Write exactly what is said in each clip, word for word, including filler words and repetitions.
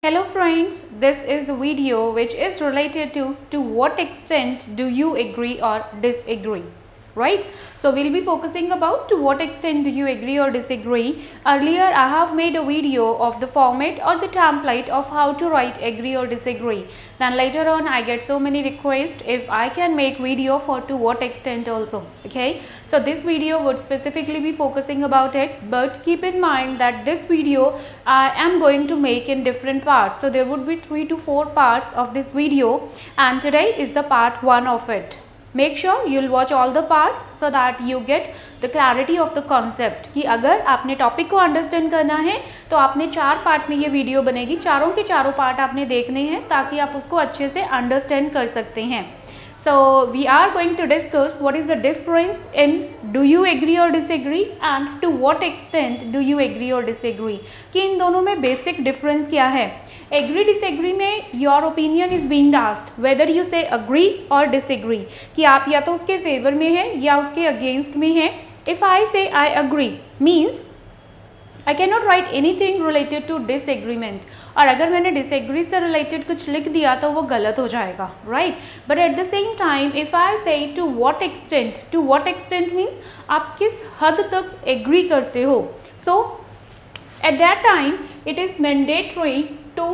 Hello friends, this is a video which is related to to what extent do you agree or disagree, right? So we'll be focusing about to what extent do you agree or disagree. Earlier I have made a video of the format or the template of how to write agree or disagree. Then later on I get so many requests if I can make video for to what extent also, okay? So this video would specifically be focusing about it, but keep in mind that this video I am going to make in different parts. So there would be three to four parts of this video and today is the part one of it. Make sure you'll watch all the parts so that you get the clarity of the concept कि अगर आपने topic को understand करना है तो आपने चार part में ये वीडियो बनेगी, चारों के चारों पार्ट आपने देखने हैं ताकि आप उसको अच्छे से अंडरस्टैंड कर सकते हैं. So we are going to discuss what is the difference in do you agree or disagree and to what extent do you agree or disagree. कि इन दोनों में basic difference क्या है. Agree disagree में your opinion is being asked whether you say agree or disagree कि आप या तो उसके favor में हैं या उसके against में हैं. If I say I agree means I cannot write anything related to disagreement और अगर मैंने disagree से related कुछ लिख दिया तो वो गलत हो जाएगा, right? But at the same time if I say to what extent, to what extent means आप किस हद तक agree करते हो. So at that time it is mandatory to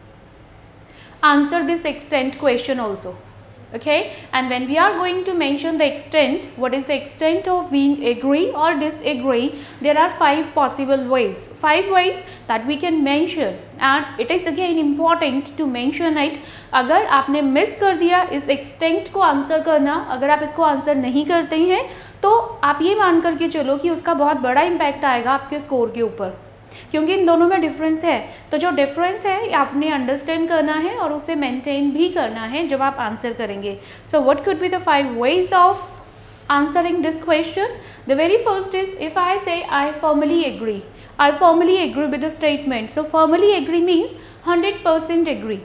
answer this extent question also. Okay, and when we are going to mention the extent, what is the extent of being agree or disagree, there are five possible ways, five ways that we can mention and it is again important to mention it. अगर आपने miss कर दिया इस extent को answer करना, अगर आप इसको answer नहीं करते हैं तो आप ये मान करके चलो कि उसका बहुत बड़ा impact आएगा आपके score के ऊपर, क्योंकि इन दोनों में डिफरेंस है. तो जो डिफरेंस है आपने अंडरस्टैंड करना है और उसे मेंटेन भी करना है जब आप आंसर करेंगे. So what could be the five ways of answering this question. The very first is if I say I formally agree, I formally agree with the statement. So formally agree means hundred percent agree.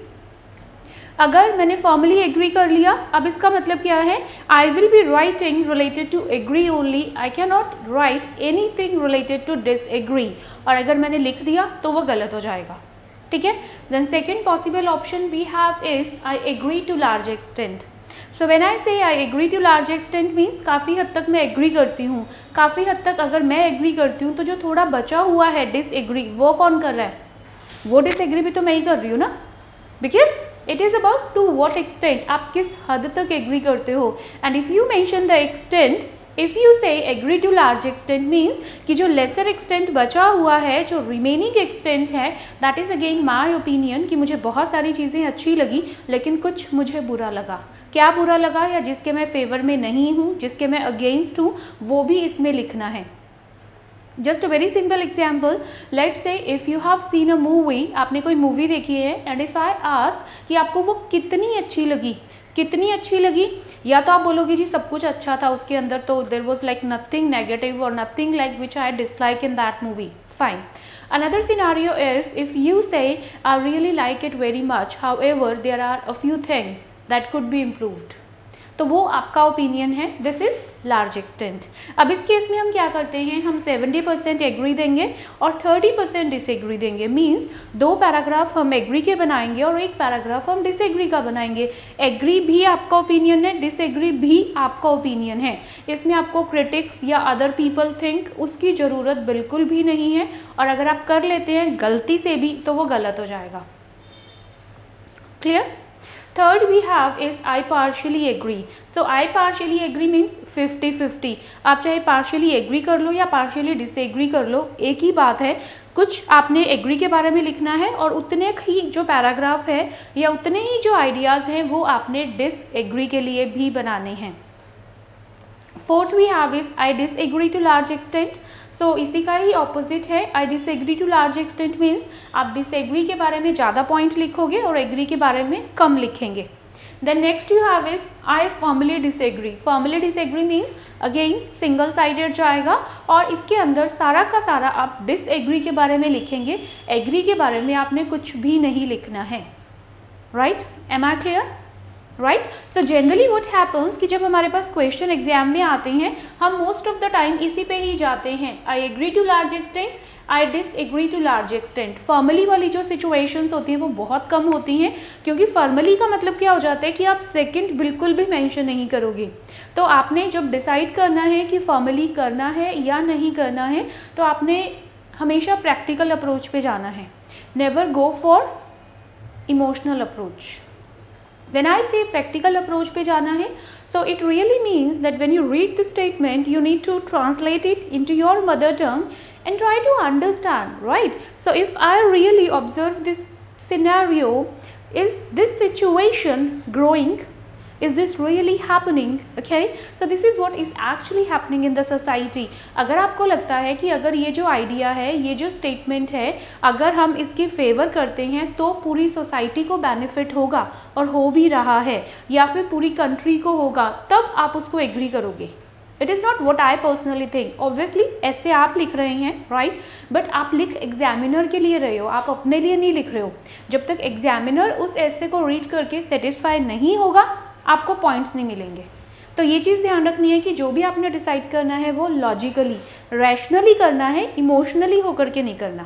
अगर मैंने formally agree कर लिया, अब इसका मतलब क्या है, I will be writing related to agree only, I can not write anything related to disagree. और अगर मैंने लिख दिया तो वो गलत हो जाएगा, ठीक है. Then second possible option we have is I agree to large extent. So when I say I agree to large extent means काफ़ी हद तक मैं एग्री करती हूँ. काफ़ी हद तक अगर मैं एग्री करती हूँ तो जो थोड़ा बचा हुआ है डिसएग्री वो कौन कर रहा है, वो डिसएग्री भी तो मैं ही कर रही हूँ ना, because it is about to what extent, आप किस हद तक एग्री करते हो. And if you mention the extent, if you say agree to large extent means कि जो लेसर एक्सटेंट बचा हुआ है, जो रिमेनिंग एक्सटेंट है, that is again my opinion कि मुझे बहुत सारी चीज़ें अच्छी लगी लेकिन कुछ मुझे बुरा लगा. क्या बुरा लगा या जिसके मैं फेवर में नहीं हूँ, जिसके मैं अगेंस्ट हूँ, वो भी इसमें लिखना है. Just a very simple example, let's say if you have seen a movie, आपने कोई मूवी देखी है एंड इफ़ आई आस्क कि आपको वो कितनी अच्छी लगी, कितनी अच्छी लगी, या तो आप बोलोगे जी सब कुछ अच्छा था उसके अंदर, तो there was like nothing negative और nothing like which I dislike in that movie, fine. Another scenario is if you say I really like it very much, however there are a few things that could be improved. तो वो आपका opinion है, this is large extent. अब इस case में हम क्या करते हैं, हम सेवेंटी परसेंट एग्री देंगे और थर्टी परसेंट डिसएग्री देंगे. मींस दो पैराग्राफ हम एग्री के बनाएंगे और एक पैराग्राफ हम डिसएग्री का बनाएंगे. एग्री भी आपका ओपिनियन है, डिसएग्री भी आपका ओपिनियन है. इसमें आपको क्रिटिक्स या अदर पीपल थिंक उसकी ज़रूरत बिल्कुल भी नहीं है और अगर आप कर लेते हैं गलती से भी तो वो गलत हो जाएगा. Clear. Third we have is I partially agree. So I partially agree means fifty fifty. आप चाहे partially agree कर लो या partially disagree कर लो, एक ही बात है. कुछ आपने agree के बारे में लिखना है और उतने ही जो पैराग्राफ है या उतने ही जो आइडियाज़ हैं वो आपने disagree के लिए भी बनाने हैं. Fourth we have is I disagree to large extent. So इसी का ही ऑपोजिट है, I disagree to large extent means आप डिसएग्री के बारे में ज़्यादा पॉइंट लिखोगे और एग्री के बारे में कम लिखेंगे. Then next you have is I formally disagree. Formally disagree means again single sided जाएगा और इसके अंदर सारा का सारा आप डिसएग्री के बारे में लिखेंगे, एग्री के बारे में आपने कुछ भी नहीं लिखना है. Right, am I clear. Right. So generally what happens कि जब हमारे पास क्वेश्चन एग्जाम में आते हैं हम मोस्ट ऑफ द टाइम इसी पे ही जाते हैं, I agree to large extent, I disagree to large extent. Formally वाली जो सिचुएशंस होती हैं वो बहुत कम होती हैं, क्योंकि फॉर्मली का मतलब क्या हो जाता है कि आप सेकंड बिल्कुल भी मेंशन नहीं करोगे। तो आपने जब डिसाइड करना है कि फॉर्मली करना है या नहीं करना है, तो आपने हमेशा प्रैक्टिकल अप्रोच पे जाना है, never go for emotional approach. When I say practical approach पे जाना है, so it really means that when you read the statement, you need to translate it into your mother tongue and try to understand, right? So if I really observe this scenario, is this situation growing? Is this really happening? Okay, so this is what is actually happening in the society. अगर आपको लगता है कि अगर ये जो idea है, ये जो स्टेटमेंट है, अगर हम इसकी फेवर करते हैं तो पूरी सोसाइटी को बेनिफिट होगा और हो भी रहा है, या फिर पूरी कंट्री को होगा, तब आप उसको एग्री करोगे। It is not what I personally think. Obviously ऐसे आप लिख रहे हैं, राइट, बट आप लिख एग्जामिनर के लिए रहे हो, आप अपने लिए नहीं लिख रहे हो। जब तक एग्जामिनर उस ऐसे को रीड करके सेटिस्फाई नहीं होगा, आपको पॉइंट्स नहीं मिलेंगे। तो ये चीज़ ध्यान रखनी है कि जो भी आपने डिसाइड करना है वो लॉजिकली, रैशनली करना है, इमोशनली होकर के नहीं करना।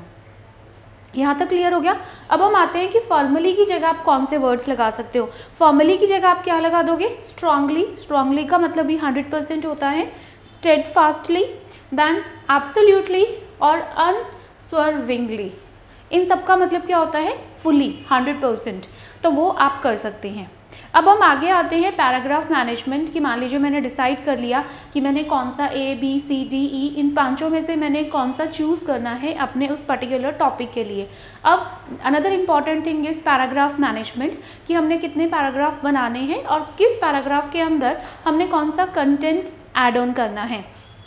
यहाँ तक क्लियर हो गया। अब हम आते हैं कि फॉर्मली की जगह आप कौन से वर्ड्स लगा सकते हो। फॉर्मली की जगह आप क्या लगा दोगे? स्ट्रांगली। स्ट्रांगली का मतलब भी हंड्रेड परसेंट होता है। स्टेडफास्टली, देन एब्सोल्युटली और अनस्वर्विंगली। इन सब का मतलब क्या होता है? Fully, hundred percent. तो वो आप कर सकते हैं। अब हम आगे आते हैं पैराग्राफ मैनेजमेंट की। मान लीजिए मैंने डिसाइड कर लिया कि मैंने कौन सा A B C D E इन पांचों में से मैंने कौन सा चूज़ करना है अपने उस पर्टिकुलर टॉपिक के लिए। अब another important thing is paragraph management, कि हमने कितने पैराग्राफ बनाने हैं और किस पैराग्राफ के अंदर हमने कौन सा कंटेंट ऐड ऑन करना है।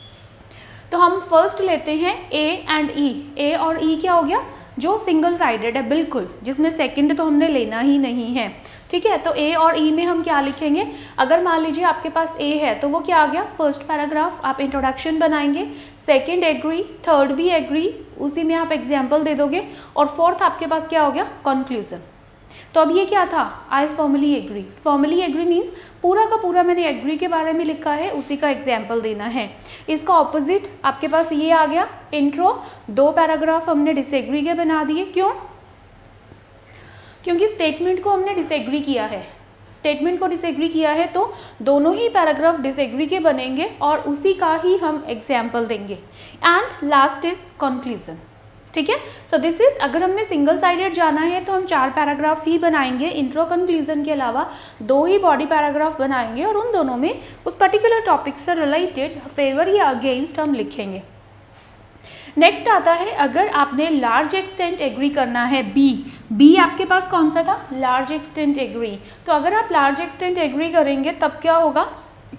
तो हम फर्स्ट लेते हैं ए एंड ई। ए और ई क्या हो गया? जो सिंगल साइडेड है, बिल्कुल, जिसमें सेकंड तो हमने लेना ही नहीं है। ठीक है, तो ए और ई में हम क्या लिखेंगे? अगर मान लीजिए आपके पास ए है तो वो क्या आ गया? फर्स्ट पैराग्राफ, आप इंट्रोडक्शन बनाएंगे, सेकंड एग्री, थर्ड भी एग्री, उसी में आप एग्जाम्पल दे दोगे, और फोर्थ आपके पास क्या हो गया? कंक्लूजन। तो अब ये क्या था? I formally agree. Formally agree means पूरा का पूरा मैंने एग्री के बारे में लिखा है, उसी का एग्जाम्पल देना है। इसका ऑपोजिट आपके पास ये आ गया इंट्रो। दो पैराग्राफ हमने डिसएग्री के बना दिए। क्यों? क्योंकि स्टेटमेंट को हमने डिसएग्री किया है। स्टेटमेंट को डिसएग्री किया है तो दोनों ही पैराग्राफ डिसएग्री के बनेंगे और उसी का ही हम एग्जाम्पल देंगे। And last is conclusion. ठीक है, सो दिस इज, अगर हमने सिंगल साइडेड जाना है तो हम चार पैराग्राफ ही बनाएंगे, इंट्रो कंक्लूजन के अलावा दो ही बॉडी पैराग्राफ बनाएंगे और उन दोनों में उस पर्टिकुलर टॉपिक से रिलेटेड फेवर या अगेंस्ट हम लिखेंगे। नेक्स्ट आता है, अगर आपने लार्ज एक्सटेंट एग्री करना है, बी बी आपके पास कौन सा था? Large extent agree. तो अगर आप लार्ज एक्सटेंट एग्री करेंगे तब क्या होगा?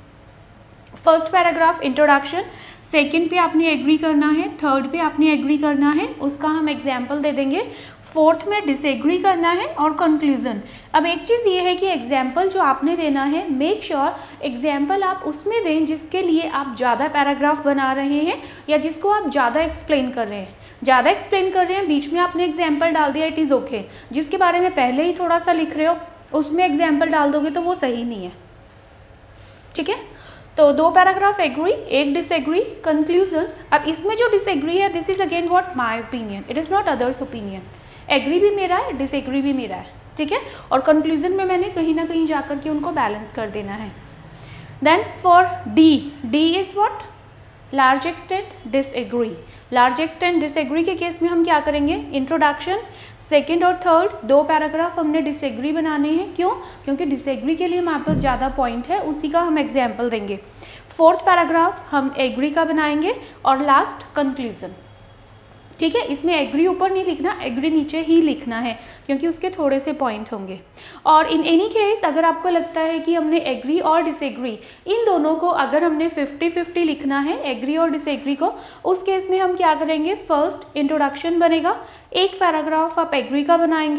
फर्स्ट पैराग्राफ इंट्रोडक्शन, सेकंड पे आपने एग्री करना है, थर्ड पे आपने एग्री करना है, उसका हम एग्जाम्पल दे देंगे, फोर्थ में डिसएग्री करना है और कंक्लूजन। अब एक चीज़ ये है कि एग्जाम्पल जो आपने देना है, मेक श्योर एग्जाम्पल आप उसमें दें जिसके लिए आप ज़्यादा पैराग्राफ बना रहे हैं या जिसको आप ज़्यादा एक्सप्लेन कर रहे हैं। ज़्यादा एक्सप्लेन कर रहे हैं, बीच में आपने एग्जाम्पल डाल दिया, इट इज़ ओके। जिसके बारे में पहले ही थोड़ा सा लिख रहे हो उसमें एग्जाम्पल डाल दोगे तो वो सही नहीं है। ठीक है, तो दो पैराग्राफ एग्री, एक डिसएग्री, कंक्लूजन। अब इसमें जो डिसएग्री है, this is again what my opinion, it is not others opinion. Agree भी मेरा है, डिसएग्री भी मेरा है। ठीक है, और कंक्लूजन में मैंने कहीं ना कहीं जाकर के उनको बैलेंस कर देना है। Then for D, D is what? Large extent disagree. Large extent disagree के केस में हम क्या करेंगे? इंट्रोडक्शन, सेकेंड और थर्ड दो पैराग्राफ हमने डिसएग्री बनाने हैं। क्यों? क्योंकि डिसएग्री के लिए हमारे पास ज़्यादा पॉइंट है, उसी का हम एग्जाम्पल देंगे। फोर्थ पैराग्राफ हम एग्री का बनाएंगे और लास्ट कंक्लूजन। ठीक है, इसमें एग्री ऊपर नहीं लिखना, एग्री नीचे ही लिखना है क्योंकि उसके थोड़े से पॉइंट होंगे। और इन एनी केस अगर आपको लगता है कि हमने एग्री और डिसएग्री इन दोनों को अगर हमने फिफ्टी फिफ्टी लिखना है, एग्री और डिसएग्री को, उस केस में हम क्या करेंगे? फर्स्ट इंट्रोडक्शन बनेगा, एक पैराग्राफ आप एग्री का बनाएंगे,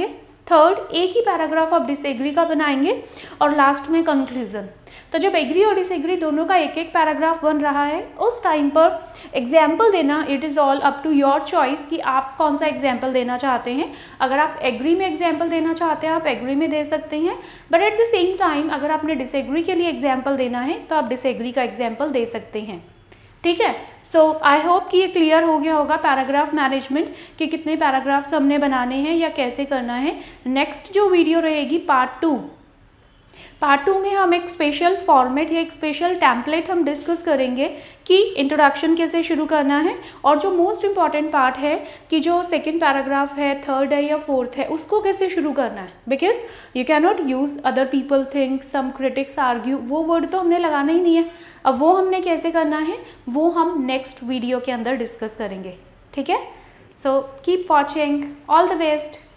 थर्ड एक ही पैराग्राफ आप डिसएग्री का बनाएंगे और लास्ट में कंक्लूजन। तो जब एग्री और डिसएग्री दोनों का एक एक पैराग्राफ बन रहा है उस टाइम पर एग्जाम्पल देना it is all up to your choice कि आप कौन सा एग्जाम्पल देना चाहते हैं। अगर आप एग्री में एग्जाम्पल देना चाहते हैं आप एग्री में दे सकते हैं, but at the same time अगर आपने डिसएग्री के लिए एग्जाम्पल देना है तो आप डिसएग्री का एग्जाम्पल दे सकते हैं। ठीक है, सो आई होप कि ये क्लियर हो गया होगा पैराग्राफ मैनेजमेंट कि कितने पैराग्राफ्स हमने बनाने हैं या कैसे करना है। नेक्स्ट जो वीडियो रहेगी पार्ट टू, पार्ट टू में हम एक स्पेशल फॉर्मेट या एक स्पेशल टेम्पलेट हम डिस्कस करेंगे कि इंट्रोडक्शन कैसे शुरू करना है, और जो मोस्ट इम्पॉर्टेंट पार्ट है कि जो सेकंड पैराग्राफ है, थर्ड है या फोर्थ है, उसको कैसे शुरू करना है। Because you can not use other people think, some critics argue, वो वर्ड तो हमने लगाना ही नहीं है। अब वो हमने कैसे करना है वो हम नेक्स्ट वीडियो के अंदर डिस्कस करेंगे। ठीक है, so keep watching, all the best.